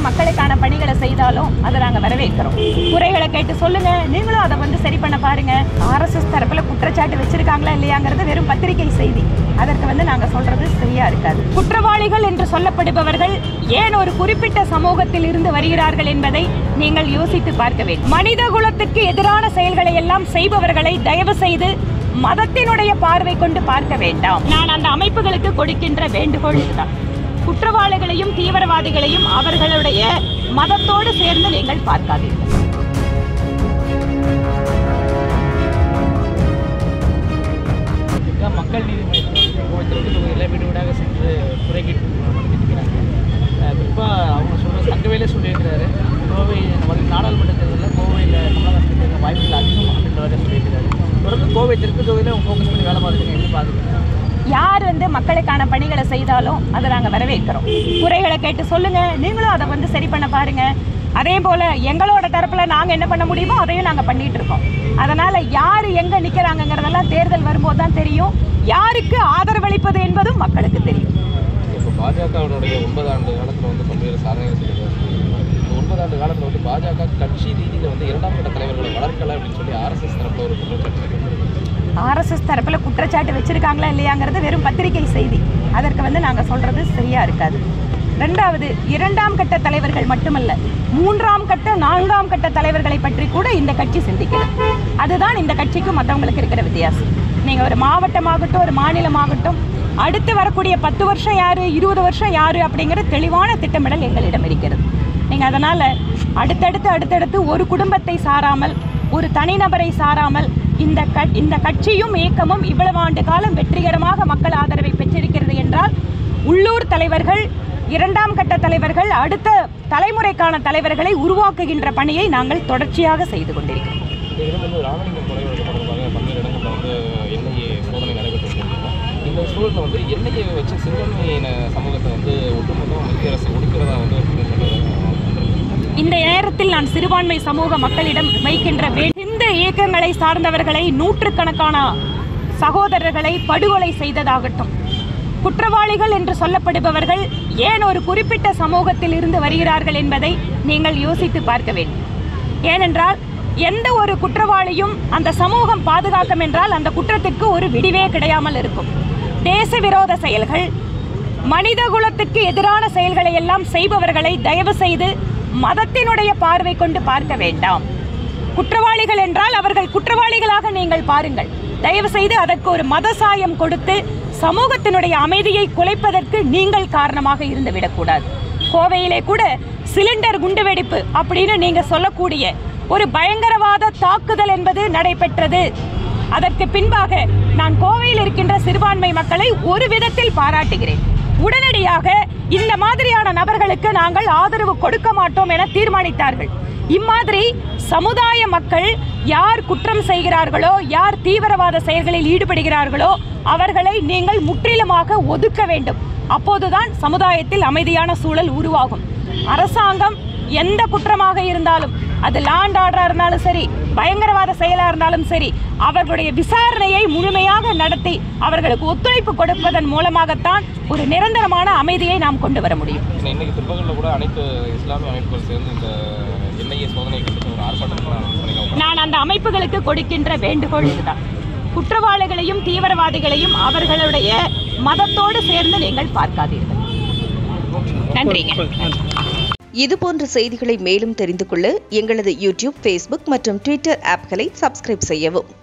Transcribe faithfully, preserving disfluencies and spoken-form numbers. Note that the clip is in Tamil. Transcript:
மக்களுக்கான பணிகளை செய்தாலும் அதை நாங்க வரவேற்கிறோம். குறைகளை கேட்டு சொல்லுங்க, நீங்களும் அதை வந்து சரி பண்ண பாருங்க. ஆர்எஸ்எஸ் தரப்புல குற்றச்சாட்டு வச்சிருக்காங்களா இல்லையாங்கிறது வெறும் பத்திரிகை செய்தி. அதற்கு வந்து நாங்க சொல்றது சரியா இருக்காது. குற்றவாளிகள் என்று சொல்லப்படுபவர்கள் ஏன் ஒரு குறிப்பிட்ட சமூகத்தில் இருந்து வருகிறார்கள் என்பதை நீங்கள் யோசித்து பார்க்க வேண்டும். மனித குலத்துக்கு எதிரான செயல்களை எல்லாம் செய்பவர்களை தயவு செய்து மதத்தினுடைய பார்வை கொண்டு பார்க்க வேண்டாம். நான் அந்த அமைப்புகளுக்கு கொடுக்கின்ற வேண்டுகோள் இதுதான். குற்றவாளிகளையும் தீவிரவாதிகளையும் அவர்களுடைய மதத்தோடு சேர்ந்து நீங்கள் பார்க்காதீர்கள். மக்கள் நீதிமன்றத்தில் வீடு வீடாக சென்று முறைகேட்டு நடத்திருக்கிறாங்க. குறிப்பாக அவங்க சொல்ற சங்கவேலே சொல்லியிருக்கிறாரு, கோவை நாடாளுமன்ற தேர்தலில் கோவையில் கமலஹாசன் வாய்ப்புகள் அதிகம் அப்படின்றத சொல்லியிருக்கிறாரு. தொடர்ந்து கோவை தெற்கு தொகுதியில் ஃபோக்கஸ் பண்ணி வேலை பார்த்துருக்கீங்க, எப்படி பார்த்துருக்கீங்க? யார் வந்து மக்களுக்கான பணிகளை செய்தாலும் அதை நாங்கள் வரவேற்கிறோம். குறைகளை கேட்டு சொல்லுங்க, நீங்களும் அதை வந்து சரி பண்ண பாருங்க. அதே போல எங்களோட தரப்புல நாங்க என்ன பண்ண முடியுமோ அதையும் நாங்க பண்ணிட்டு இருக்கோம். அதனால யாரு எங்க நிக்கிறாங்கிறதெல்லாம் தேர்தல் வரும்போது தான் தெரியும். யாருக்கு ஆதரவளிப்பது என்பதும் மக்களுக்கு தெரியும். இப்போ பாஜகவுடைய ஒன்பது ஆண்டு காலத்தில் வந்து பல்வேறு சாதனைகள் செய்திருக்காங்க. ஒன்பது ஆண்டு காலத்தில் வந்து பாஜக கட்சி ரீதியில் வந்து இரண்டாம் கட்ட தலைவர்களை வளர்க்கல அப்படின்னு சொல்லி ஆர்எஸ்எஸ் தரப்புல ஒரு குற்றச்சாட்டு. ஆர்எஸ்எஸ் தரப்புல குற்றச்சாட்டு வச்சிருக்காங்களா இல்லையாங்கிறது வெறும் பத்திரிகை செய்தி. அதற்கு வந்து நாங்க சொல்றது சரியா இருக்காது. ரெண்டாவது, இரண்டாம் கட்ட தலைவர்கள் மட்டுமல்ல, மூன்றாம் கட்ட நான்காம் கட்ட தலைவர்களை பற்றி கூட இந்த கட்சி சிந்திக்கிறது. அதுதான் இந்த கட்சிக்கும் மற்றவங்களுக்கு இருக்கிற வித்தியாசம். நீங்க ஒரு மாவட்டமாகட்டும் ஒரு மாநிலமாகட்டும் அடுத்து வரக்கூடிய பத்து வருஷம் யாரு இருபது வருஷம் யாரு அப்படிங்கிற தெளிவான திட்டமிடல் எங்களிடம் இருக்கிறது. நீங்க அதனால அடுத்தடுத்து அடுத்தடுத்து ஒரு குடும்பத்தை சாராமல் ஒரு தனிநபரை சாராமல் இந்த இந்த கட்சியும் இயக்கமும் இவ்வளவு ஆண்டு காலம் வெற்றிகரமாக மக்கள் ஆதரவை பெற்றிருக்கிறது என்றால் உள்ளூர் தலைவர்கள் இரண்டாம் கட்ட தலைவர்கள் அடுத்த தலைமுறைக்கான தலைவர்களை உருவாக்குகின்ற பணியை நாங்கள் தொடர்ச்சியாக செய்து கொண்டிருக்கிறோம். ராமலிங்கம் கொலை வழக்கு தொடர்பாக பல்வேறு இடங்களில் வந்து என்ஐஏ சோதனை நடைபெற்று இந்த சூழலில் வந்து என்ஐஏ வச்சு சிறுபான்மையின சமூகத்தை வந்து ஒட்டுமொத்தமாக மத்திய அரசு ஒடுக்கிறதா வந்து இந்த நேரத்தில் நான் சிறுபான்மை சமூக மக்களிடம் வைக்கின்ற இந்த இயக்கங்களை சார்ந்தவர்களை நூற்றுக்கணக்கான சகோதரர்களை படுகொலை செய்ததாகட்டும், குற்றவாளிகள் என்று சொல்லப்படுபவர்கள் ஏன் ஒரு குறிப்பிட்ட சமூகத்தில் இருந்து வருகிறார்கள் என்பதை நீங்கள் யோசித்து பார்க்க வேண்டும். ஏனென்றால் எந்த ஒரு குற்றவாளியும் அந்த சமூகம் பாதுகாக்கும் என்றால் அந்த குற்றத்திற்கு ஒரு விடிவே கிடையாமல் இருக்கும். தேச விரோத செயல்கள், மனித குலத்துக்கு எதிரான செயல்களை எல்லாம் செய்பவர்களை தயவு செய்து மதத்தினுடைய பார்வை கொண்டு பார்க்க வேண்டாம். குற்றவாளிகள் என்றால் அவர்கள் குற்றவாளிகளாக நீங்கள் பாருங்கள். தயவு செய்து அதற்கு ஒரு மத சாயம் கொடுத்து சமூகத்தினுடைய அமைதியை குலைப்பதற்கு நீங்கள் காரணமாக இருந்து விடக்கூடாது. கோவையிலே கூட சிலிண்டர் குண்டுவெடிப்பு அப்படின்னு நீங்க சொல்லக்கூடிய ஒரு பயங்கரவாத தாக்குதல் என்பது நடைபெற்றது. அதற்கு பின்பாக நான் கோவையில் இருக்கின்ற சிறுபான்மை மக்களை ஒரு விதத்தில் பாராட்டுகிறேன். உடனடியாக இந்த மாதிரியான நபர்களுக்கு நாங்கள் ஆதரவு கொடுக்க மாட்டோம் என தீர்மானித்தார்கள். இம்மாதிரி சமுதாய மக்கள் யார் குற்றம் செய்கிறார்களோ யார் தீவிரவாத செயல்களில் ஈடுபடுகிறார்களோ அவர்களை நீங்கள் முற்றிலுமாக ஒதுக்க வேண்டும். அப்போதுதான் சமுதாயத்தில் அமைதியான சூழல் உருவாகும். அரசாங்கம் எந்த குற்றமாக இருந்தாலும், அது லாண்ட் ஆர்டரா இருந்தாலும் சரி, பயங்கரவாத செயலா இருந்தாலும் சரி, அவர்களுடைய விசாரணையை முழுமையாக நடத்தி அவர்களுக்கு ஒத்துழைப்பு கொடுப்பதன் மூலமாகத்தான் ஒரு நிரந்தரமான அமைதியை நாம் கொண்டு வர முடியும். இன்னைக்கு பிற்பகலில் கூட அனைத்து இஸ்லாமிய அமைப்புகள் சேர்ந்து இந்த என்ஐஏ சோதனை ஒரு ஆர்ப்பாட்டம் நான் அந்த அமைப்புகளுக்கு கொடுக்கின்ற வேண்டுகோள் இதுதான். குற்றவாளிகளையும் தீவிரவாதிகளையும் அவர்களுடைய மதத்தோடு சேர்ந்து நீங்கள் பார்க்காதீர்கள். நன்றிங்க. இதுபோன்ற செய்திகளை மேலும் தெரிந்து கொள்ள எங்களது யூடியூப், ஃபேஸ்புக் மற்றும் ட்விட்டர் ஆப்களை சப்ஸ்கிரைப் செய்யவும்.